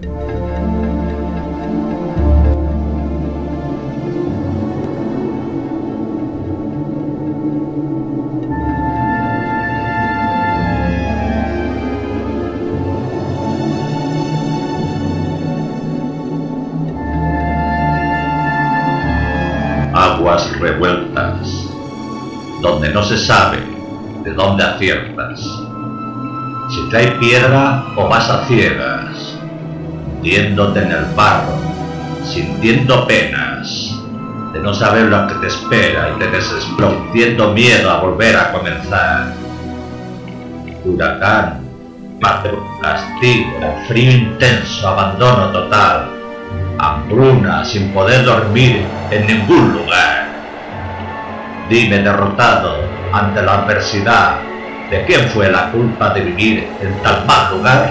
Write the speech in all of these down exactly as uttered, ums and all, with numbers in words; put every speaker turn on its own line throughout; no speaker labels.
Aguas revueltas, donde no se sabe de dónde aciertas. Si trae piedra o vas a ciegas, hundiéndote en el barro, sintiendo penas de no saber lo que te espera y te desespera, sintiendo miedo a volver a comenzar. Huracán, castigo, frío intenso, abandono total, hambruna sin poder dormir en ningún lugar. Dime, derrotado ante la adversidad, ¿de quién fue la culpa de vivir en tal mal lugar?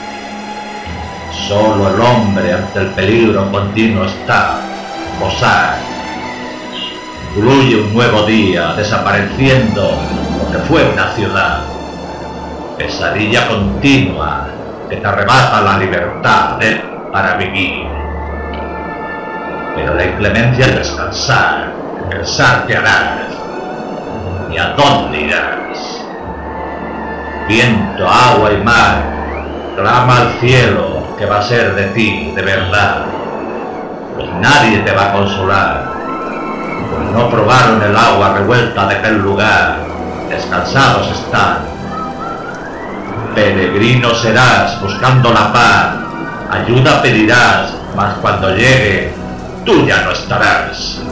Solo el hombre ante el peligro continuo está, posar. Fluye un nuevo día, desapareciendo lo que fue una ciudad. Pesadilla continua que te arrebata la libertad de, para vivir. Pero la inclemencia es descansar, pensar qué harás y a dónde irás. Viento, agua y mar, clama al cielo que va a ser de ti, de verdad. Pues nadie te va a consolar, pues no probaron el agua revuelta de aquel lugar. Descansados están. Peregrino serás buscando la paz, ayuda pedirás, mas cuando llegue, tú ya no estarás.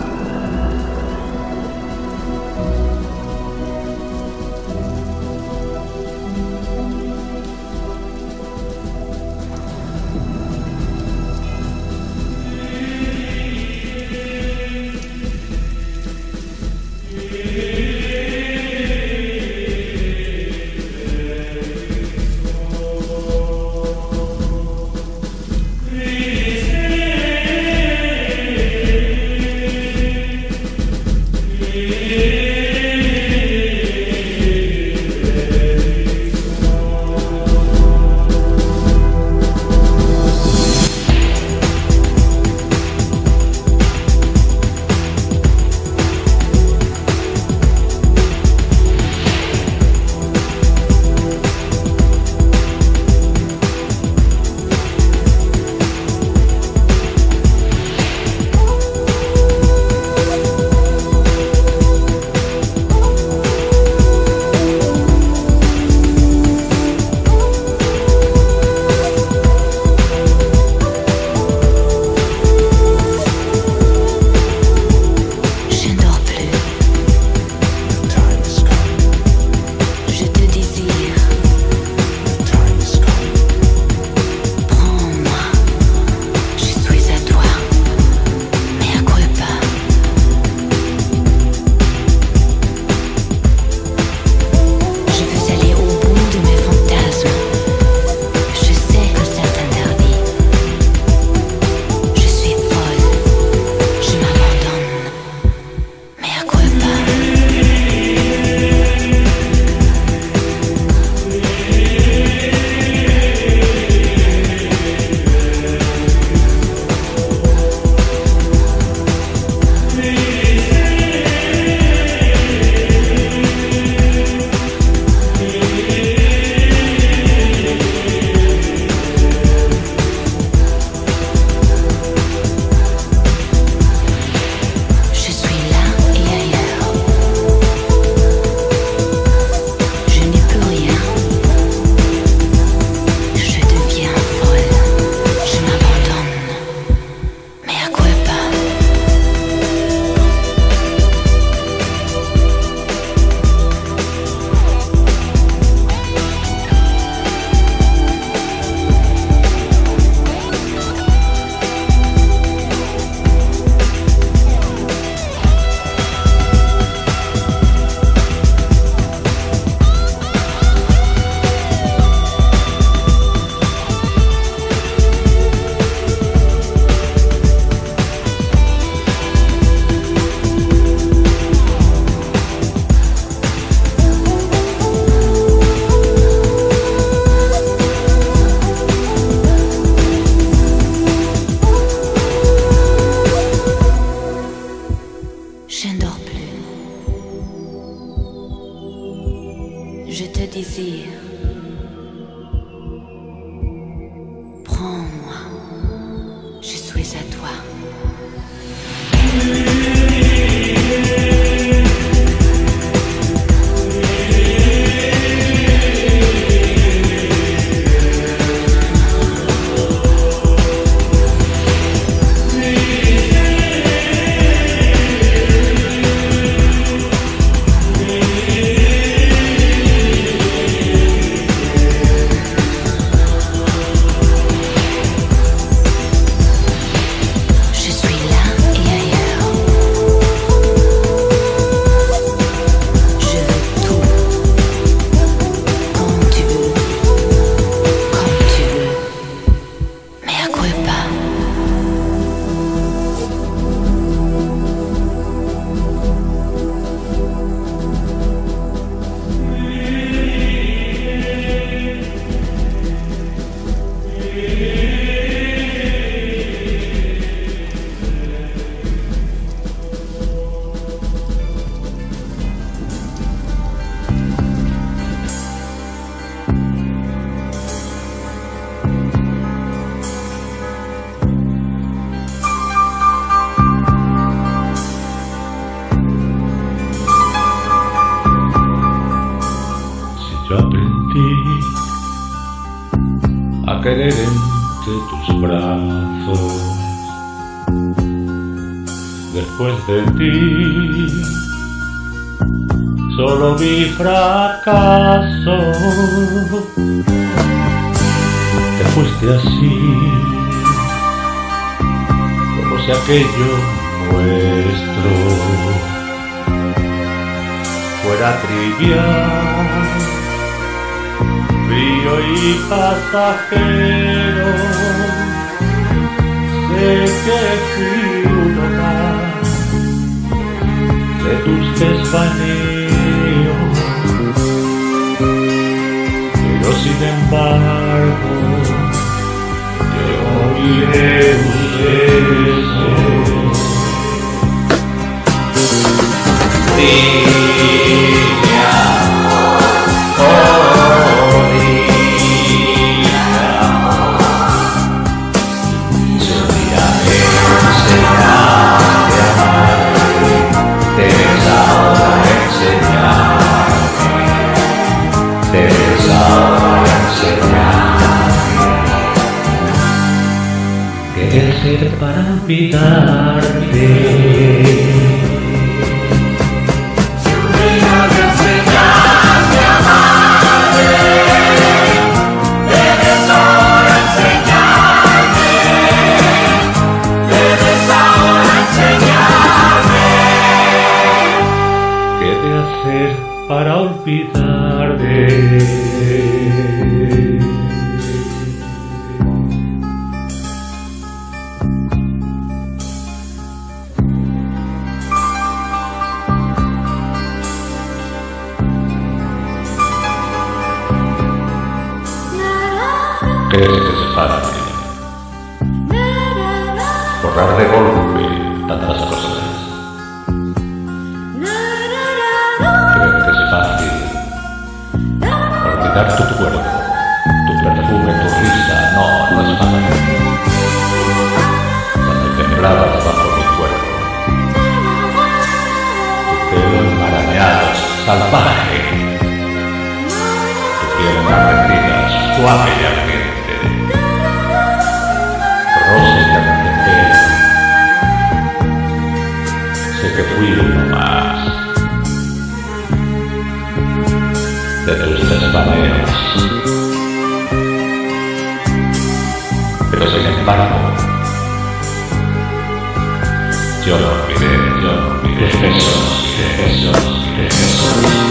plus à toi.
Yo aprendí a querer entre tus brazos. Después de ti solo vi fracaso. Te fuiste así, como si aquello nuestro fuera trivial, frío y pasajero. Sé que fui uno más de tus desvaneos, pero sin embargo yo iré huyendo. ¿Qué hacer para olvidarte?
Si un día me enseñaste a amarte, debes ahora enseñarme, debes ahora enseñarme.
¿Qué de hacer para olvidarte? Que es fácil borrar de golpe tantas cosas. Creo que es fácil olvidar tu cuerpo, tu perfume, tu risa. No, no es fácil. Cuando temblabas bajo mi cuerpo, tu pelo enmarañado, salvaje, tu piel enardecida, suave y ardiente. Rosa y arrepentida. Sé que fui uno más de tus desvaneos, pero sin embargo yo lo olvidé, yo lo olvidé. Tus besos, tus besos, tus besos.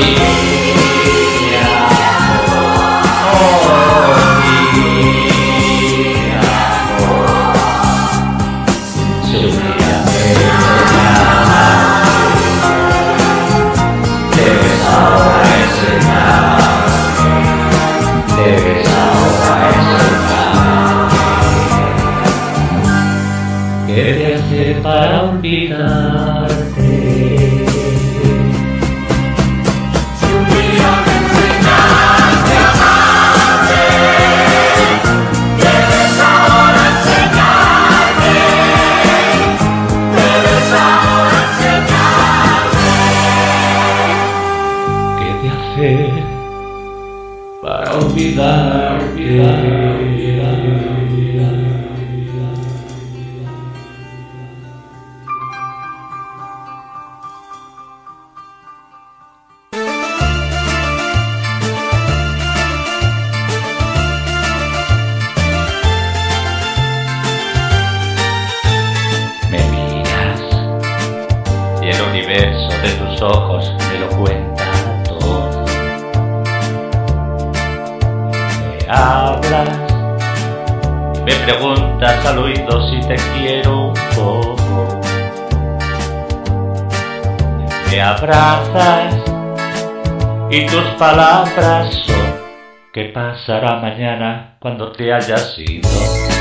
¿Qué de hacer para olvidarte?
Si un día me enseñaste a amarte, debes ahora enseñarme,
tus ojos me lo cuentan todo. Me hablas, me preguntas al oído si te quiero un poco. Me abrazas y tus palabras son: ¿qué pasará mañana cuando te hayas ido?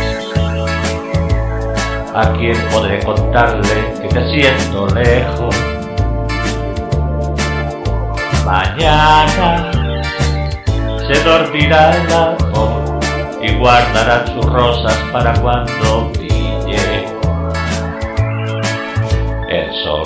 ¿A quién podré contarle que te siento lejos? Mañana se dormirá el amor y guardará sus rosas para cuando brille el sol.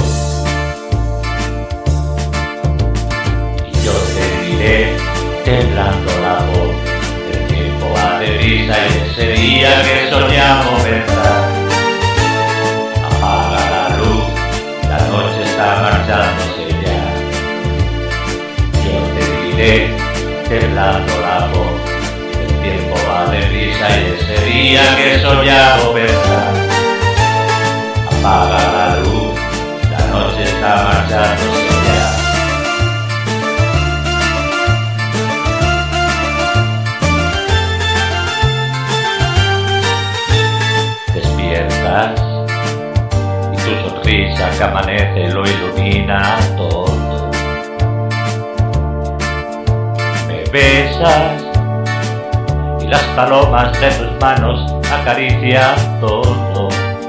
Y yo te diré, temblando la voz, el tiempo va deprisa y ese día que soñamos vendrá. Apaga la luz, la noche está marchándose ya. Yo te diré, temblando la voz, el tiempo va deprisa y ese día que soñamos vendrá. Apaga la luz, la noche está marchándose ya. Despiertas y tu sonrisa que amanece lo ilumina todo. Me besas y las palomas de tus manos acarician todo.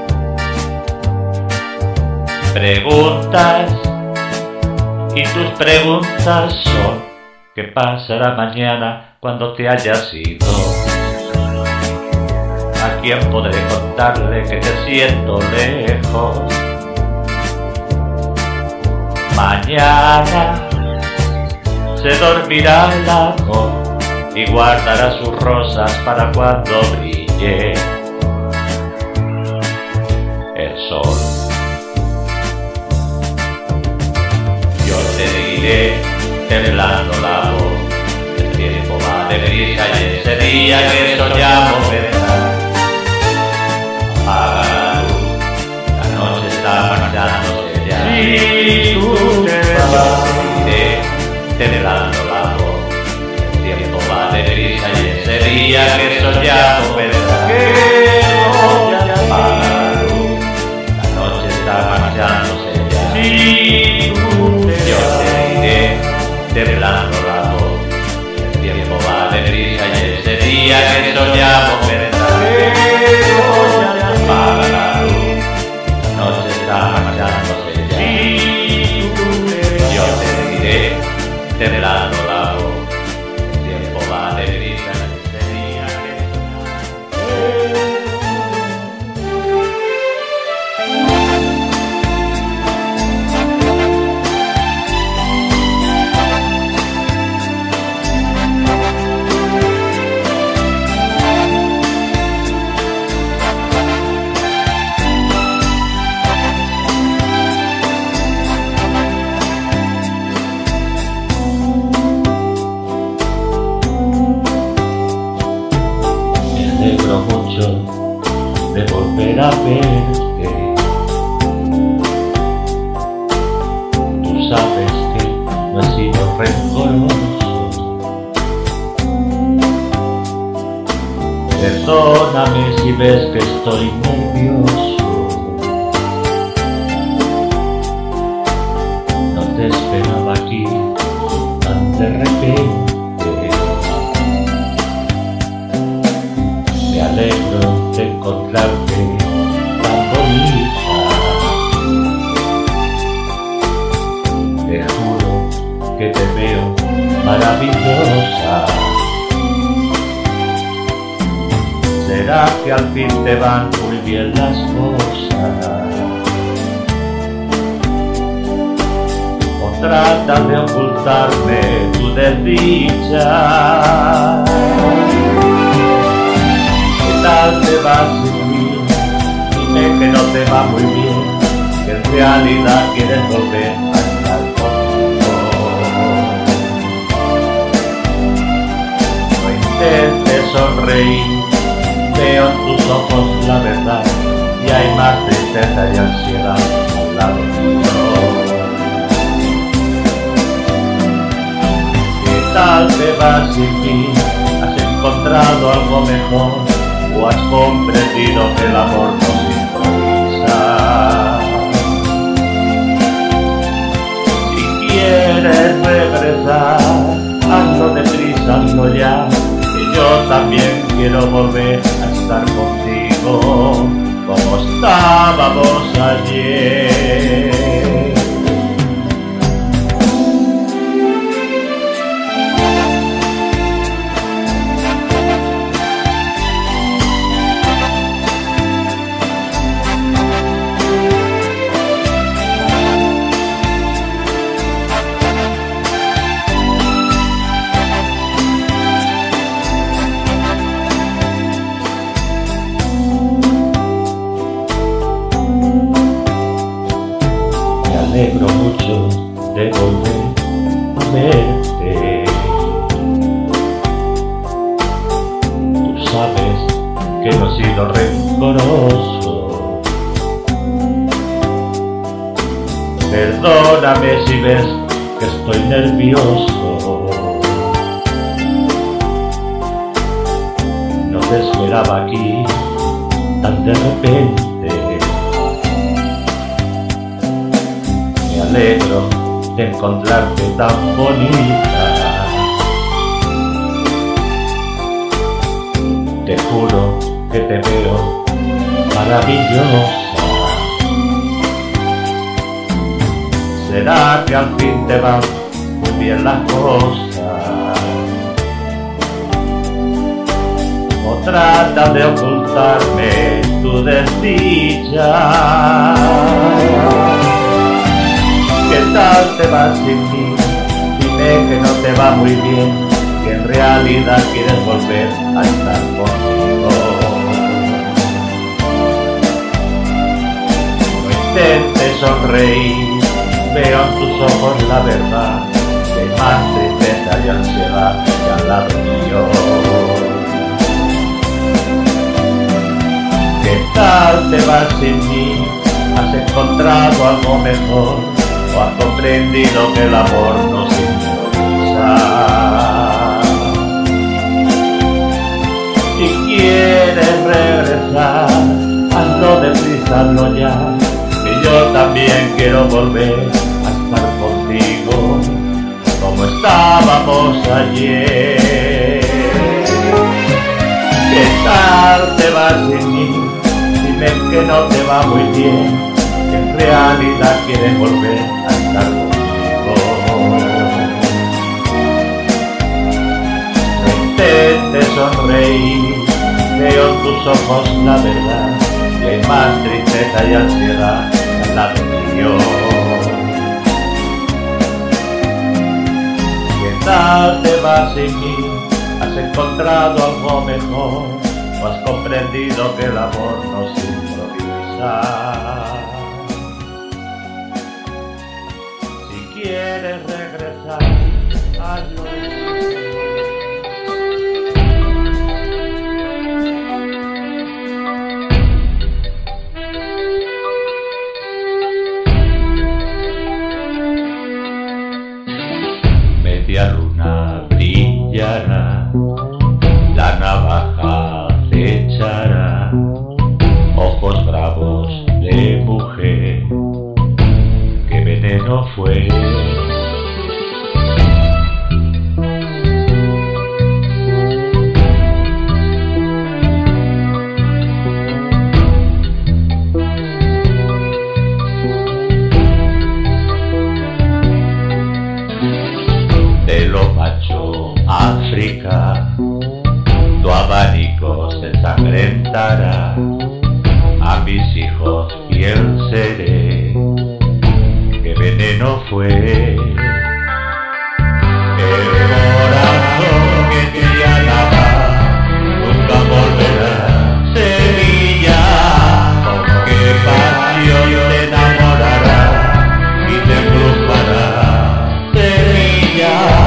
Preguntas y tus preguntas son: ¿qué pasará mañana cuando te hayas ido? ¿A quién podré contarle que te siento lejos? Mañana se dormirá el amor y guardará sus rosas para cuando brille el sol. Yo te diré, temblando la voz, el tiempo va deprisa y ese día que soñamos vendrá. Apaga la luz, la noche está marchándose ya. Si tú te vas, te diré, temblando la voz, el tiempo va deprisa y ese día que soñamos vendrá. Apaga la luz, la noche está marchándose ya. Si tú te Yo te diré, temblando la voz, el tiempo va deprisa y ese día que soñamos vendrá. Apaga la luz, la noche está marchándose ya. Yo te diré, temblando la voz, el tiempo va deprisa y ese día que mucho de volver a verte. Tú sabes que no he sido rencoroso. Perdóname si ves que estoy nervioso. No te esperaba aquí tan de repente. Me alegro de encontrarte tan bonita. Te juro que te veo maravillosa. ¿Será que al fin te van muy bien las cosas? ¿O tratas de ocultarme tu desdicha? ¿Qué tal te va sin mí? Dime que no te va muy bien, que en realidad quieres volver a estar conmigo. No intentes sonreír, veo en tus ojos la verdad, y hay más tristeza y ansiedad al lado mío. vas sin mí? ¿Has encontrado algo mejor? ¿O has comprendido que el amor no se improvisa? Si quieres regresar, hazlo deprisa, hazlo ya, que yo también quiero volver a estar contigo como estábamos ayer. Me alegro mucho de volver a verte. Tú sabes que no he sido rencoroso. Perdóname si ves que estoy nervioso. No te esperaba aquí tan de repente. Me alegro de encontrarte tan bonita. Te juro que te veo maravillosa. ¿Será que al fin te van muy bien las cosas? ¿O trata de ocultarme tu desdicha? ¿Qué tal te vas sin mí? Dime que no te va muy bien, que en realidad quieres volver a estar conmigo. No intentes sonreír, veo en tus ojos la verdad, que hay más tristeza y ansiedad que al lado mío. ¿Qué tal te vas sin mí? ¿Has encontrado algo mejor? ¿O has comprendido que el amor no se improvisa? Si quieres regresar, hazlo deprisa, hazlo ya, que yo también quiero volver a estar contigo como estábamos ayer. ¿Qué tal te vas sin mí? Dime que no te va muy bien, que en realidad quieres volver a estar conmigo. No intentes sonreír, veo en tus ojos la verdad, que hay más tristeza y ansiedad al lado mío. ¿Qué tal te vas sin mí? ¿Has encontrado algo mejor? ¿O has comprendido que el amor no se improvisa? Si quieres regresar, hazlo. Media luna brillará, la navaja acechará, ojos bravos de mujer, qué veneno fue. De lo macho África, tu abanico se ensangrentará, a mis hijos fiel seré, qué veneno fue. El corazón que te alaba nunca volverá, Sevilla, con qué pasión te enamorará y te embrujará, Sevilla.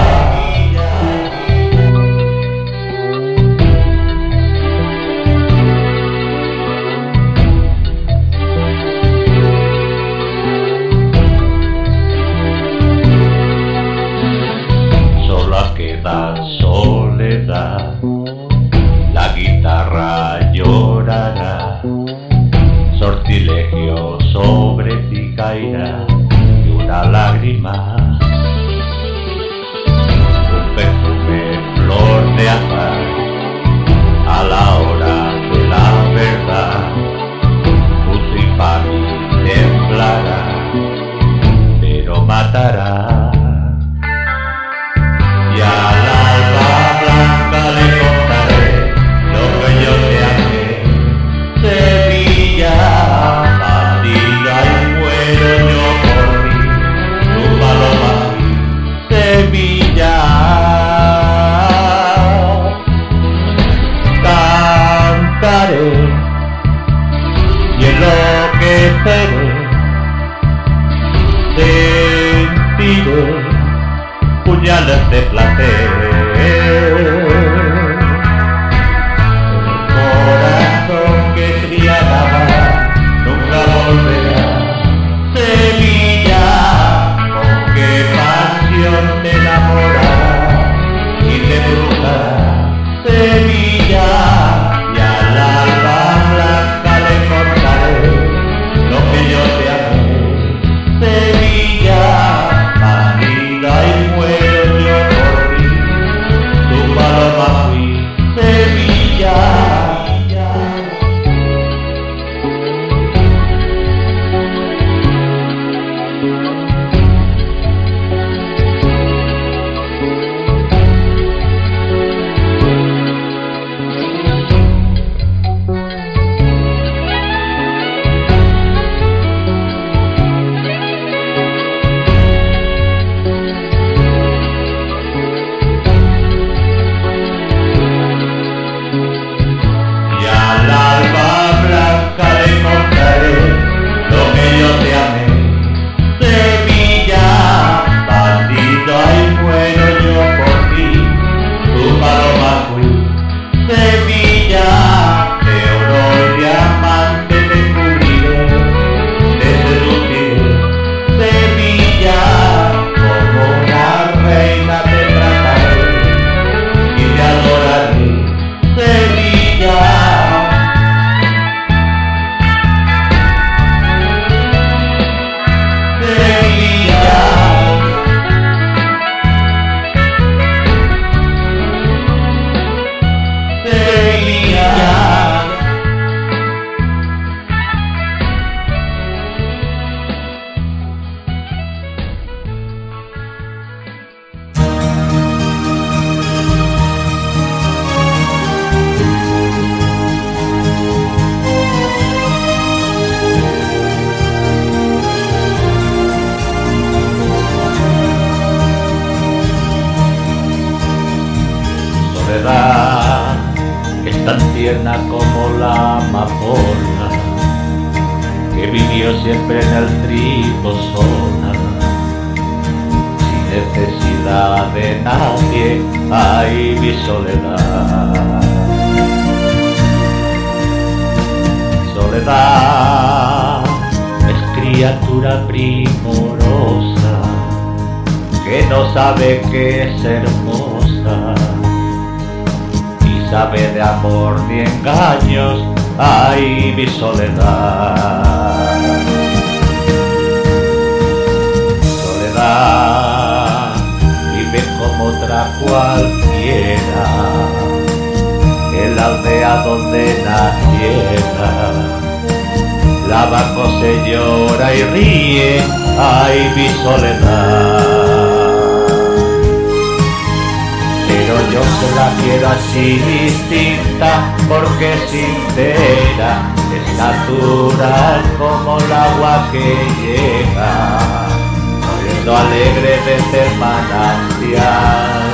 ira y una lágrima, un perfume, flor de azar, a la hora de la verdad, justo y para mí temblará, pero matará. Y al alba blanca le contaré lo que yo te amé, Sevilla, bandida y muero yo por ti, tu paloma, Sevilla. Cantaré y enloqueceré, sentiré puñales de placer. El corazón que criaba nunca volverá. Sevilla, con qué pasión te enamorará y te brujará. Sevilla, y al alba blanca le contaré lo que yo te amé. Sevilla, y muero yo por ti, tu paloma fui, Sevilla. Es tan tierna como la amapola que vivió siempre en el trigo sola, sin necesidad de nadie. Ay, mi soledad, soledad es criatura primorosa que no sabe que es hermosa, sabe de amor ni engaños. Ay, mi soledad, soledad vive como otra cualquiera en la aldea donde naciera, lava, cose, llora y ríe. Ay, mi soledad, pero yo se la quiero así distinta, porque es sincera, es natural como el agua que llega, corriendo alegre desde el manantial.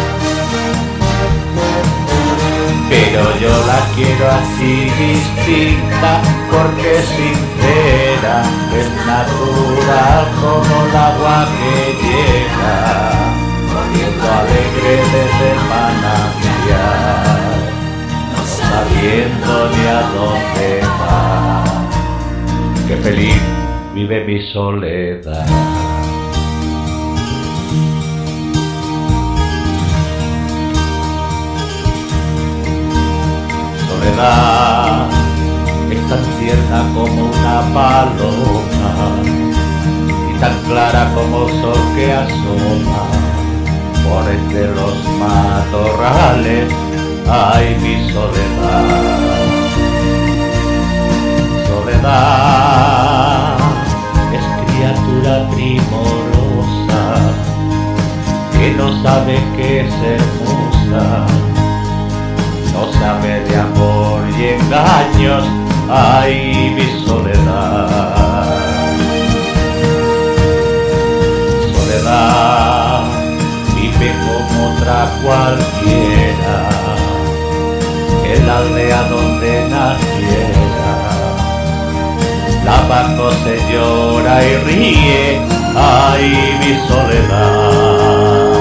Pero yo la quiero así distinta, porque es sincera, es natural como el agua que llega, corriendo alegre desde el manantial, no sabiendo ni a dónde va. Qué feliz vive mi soledad. Soledad es tan tierna como una paloma tan clara como el sol que asoma por entre los matorrales. Ay, mi soledad, soledad es criatura primorosa que no sabe que es hermosa, no sabe de amor y engaños. Ay, mi soledad, soledad vive como otra cualquiera en la aldea donde naciera. Lava, cose, llora y ríe. Ay, mi soledad,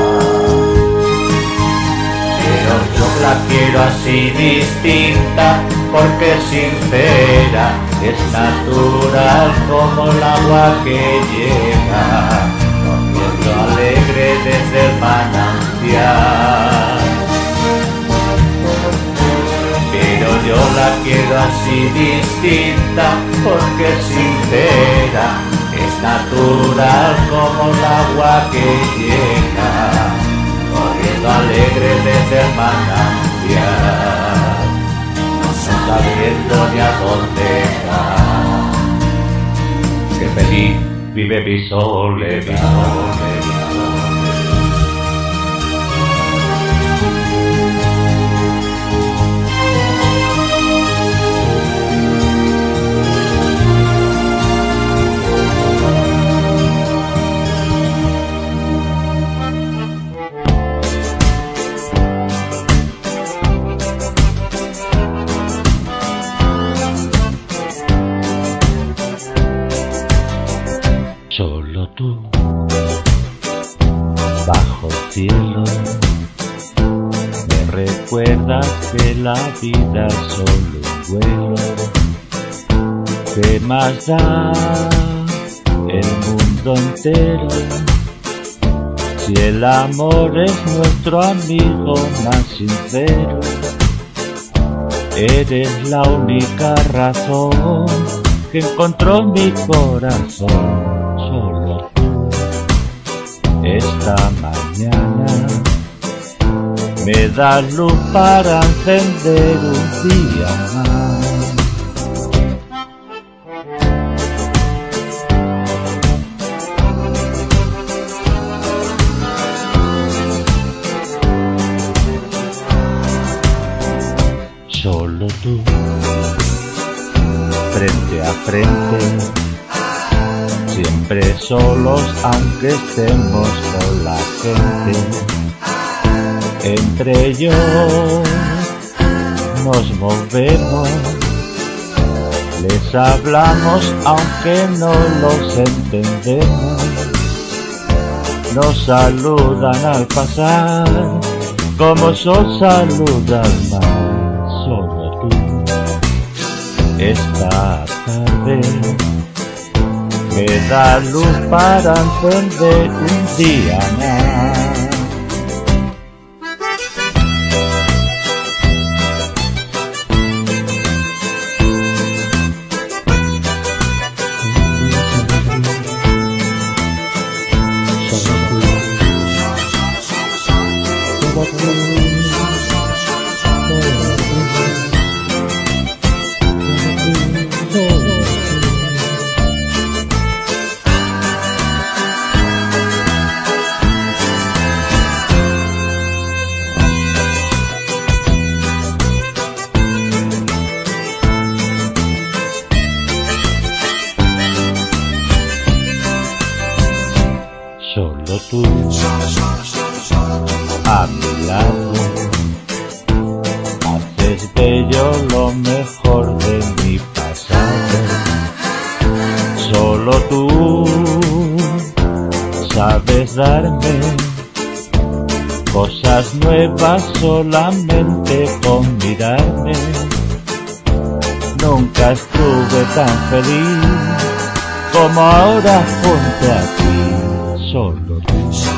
pero yo la quiero así distinta, porque es sincera, es natural como el agua que llega corriendo alegre desde el manantial. Pero yo la quiero así distinta, porque es sincera, es natural como el agua que llega corriendo alegre desde el manantial, no sabiendo ni a dónde va. Que feliz vive mi soledad. Solo tú, bajo el cielo, me recuerdas que la vida es solo un vuelo. ¿Qué más da el mundo entero si el amor es nuestro amigo más sincero? Eres la única razón que encontró mi corazón. Solo tú, esta mañana, me das luz para encender un día más. Solo tú, frente a frente, siempre solos aunque estemos con la gente. Entre ellos nos movemos, les hablamos aunque no los entendemos. Nos saludan al pasar como sol saluda al mar. Solo tú, esta tarde, me da luz para encender un día más. Solo tú, a mi lado, haces bello lo mejor de mi pasado. Solo tú sabes darme cosas nuevas solamente con mirarme. Nunca estuve tan feliz como ahora junto a ti. Solo tú,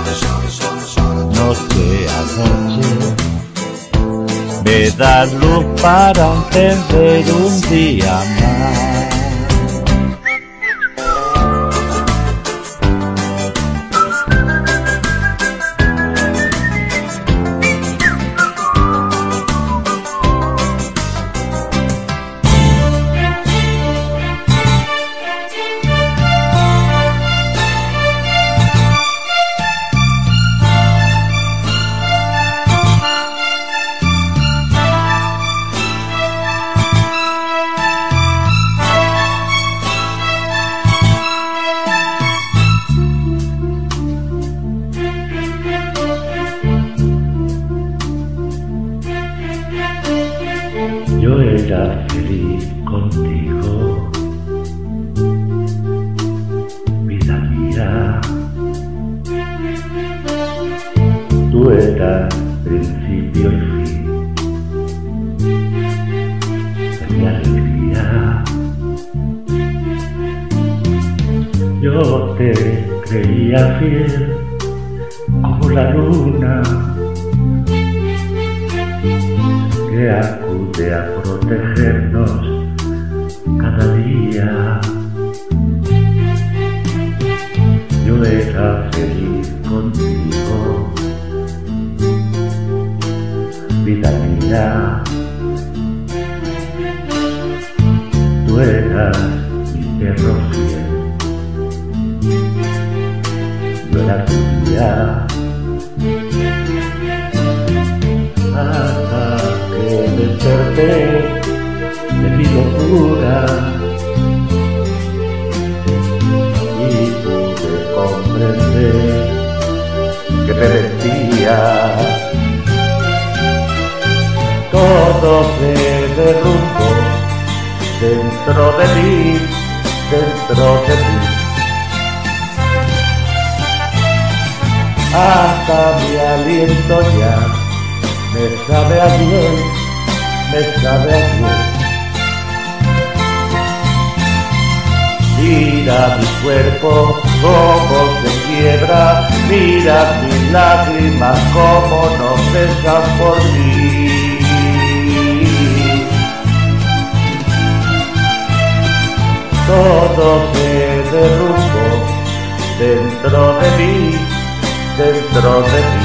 noche a noche, me das luz para encender un día más. Yo te creía fiel como la luna que acude a protegernos cada día. Yo era feliz contigo, vida mía. Tú eras mi perro fiel, yo era tuya, hasta que desperté de mi locura y pude comprender que te decía. Todo se derrumbó dentro de mí, dentro de mí. Hasta mi aliento ya me sabe a bien, me sabe a bien. Mira mi cuerpo cómo se quiebra, mira mis lágrimas cómo no cesan por mí. Todo se derrumbó dentro de mí, dentro de mí.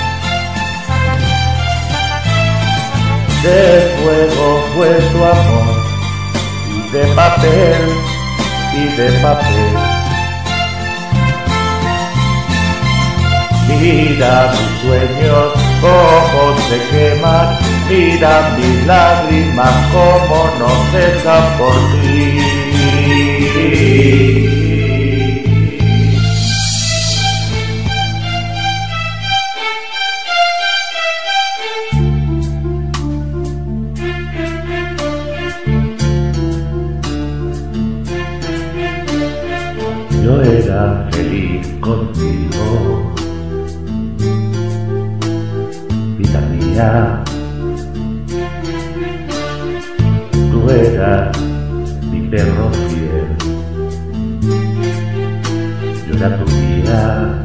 De fuego fue tu amor, y de papel, y de papel. Mira mis sueños cómo se queman, mira mis lágrimas cómo no cesan por ti. Yo era feliz contigo, vida mía. Tú eras mi perro fiel, yo era tu guía,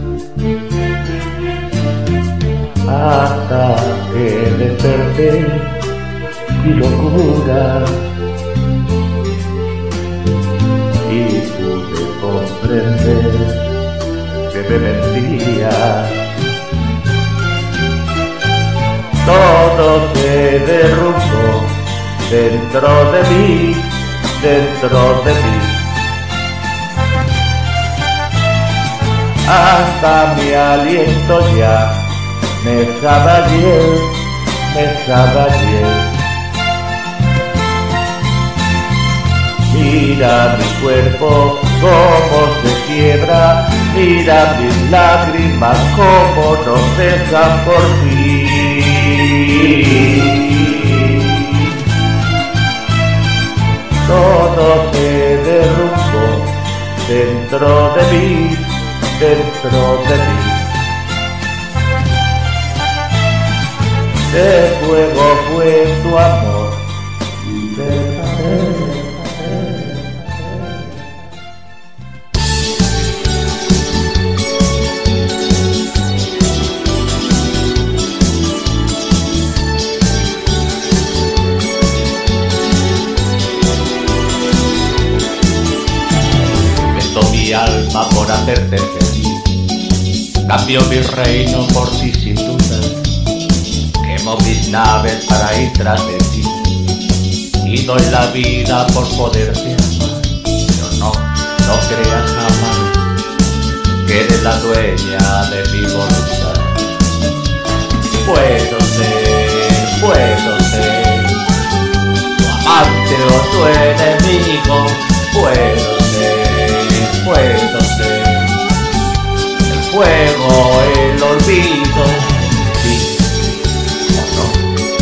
hasta que desperté mi locura y pude comprender que me mentía. Todo se derrumbó dentro de mí, dentro de mí. Hasta mi aliento ya me sabe a hiel, me sabe a hiel. Mira mi cuerpo cómo se quiebra, mira mis lágrimas cómo no cesan por ti. Todo se derrumbó dentro de mí, dentro de mí. De fuego fue tu amor y de papel. Mi alma por hacerte feliz, cambio mi reino por ti sin duda, quemo mis naves para ir tras de ti y doy la vida por poderte amar. Pero no, no creas jamás que eres la dueña de mi voluntad. Puedo ser, puedo ser tu amante o tu enemigo, puedo ser. Puedo ser el fuego, el olvido, sí o no.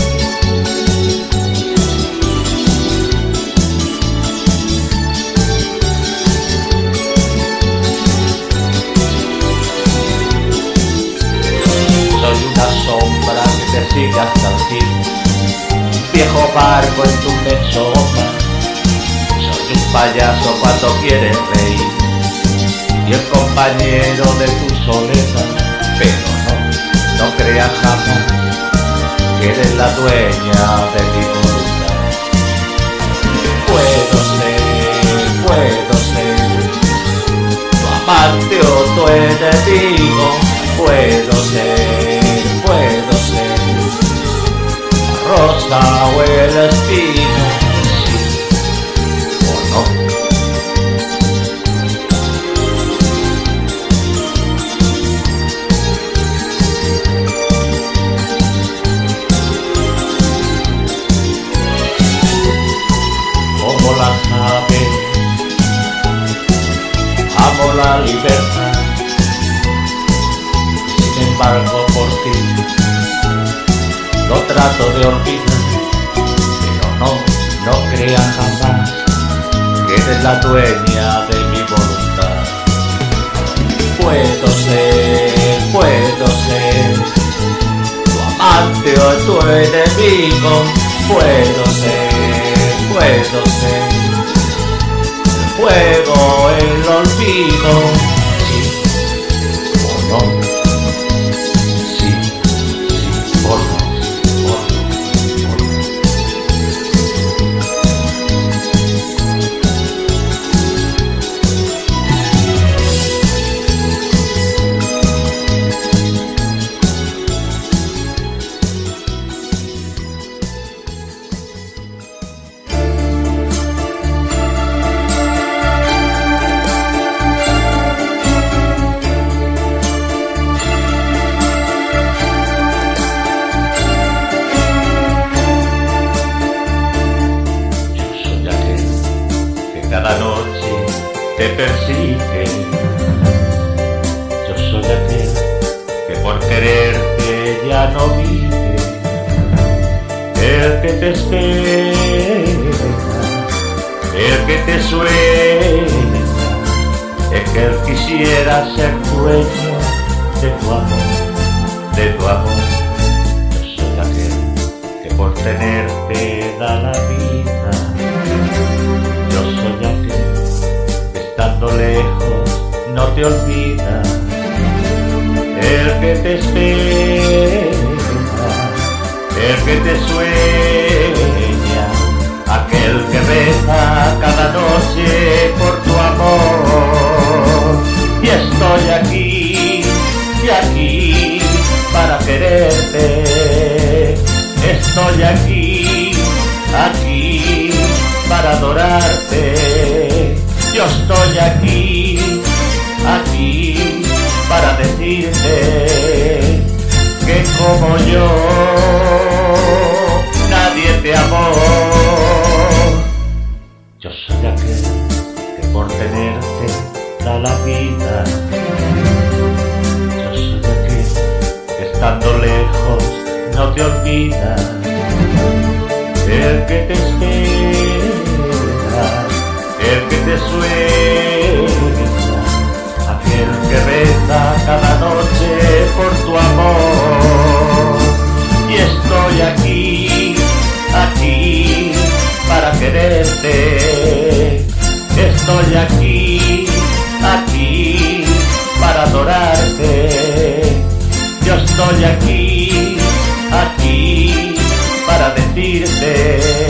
Soy una sombra que te sigue hasta el fin, viejo barco en tu lecho mar. Soy un payaso cuando quieres reír, compañero de tu soledad, pero no, no creas jamás que eres la dueña de mi voluntad. Puedo ser, puedo ser tu amante o tu enemigo, puedo ser, puedo ser la rosa o el espino, sí o no. Como las aves, amo la libertad, sin embargo por ti lo trato de olvidar, pero no, no creas jamás que eres la dueña de mi voluntad. Puedo ser, puedo ser tu amante o tu enemigo, puedo ser, puedo ser el fuego, el olvido, sí o no, sí, sí o no, o no, o no. Cada noche te persigue. Yo soy aquel que por quererte ya no vive, el que te espera, el que te sueña, es que él quisiera ser dueño de tu amor, de tu amor. Yo soy aquel que por tenerte da la vida. Yo soy aquel que estando lejos no te olvida, el que te espera, el que te sueña, aquel que reza cada noche por tu amor. Y estoy aquí, y aquí para quererte, estoy aquí, aquí para adorarte. Yo estoy aquí, aquí para decirte que como yo nadie te amó. Yo soy aquel que por tenerte da la vida. Yo soy aquel que estando lejos no te olvida, el que te espera, el que te sueña, aquel que reza cada noche por tu amor. Y estoy aquí, aquí para quererte, estoy aquí, aquí para adorarte. Yo estoy aquí, aquí para decirte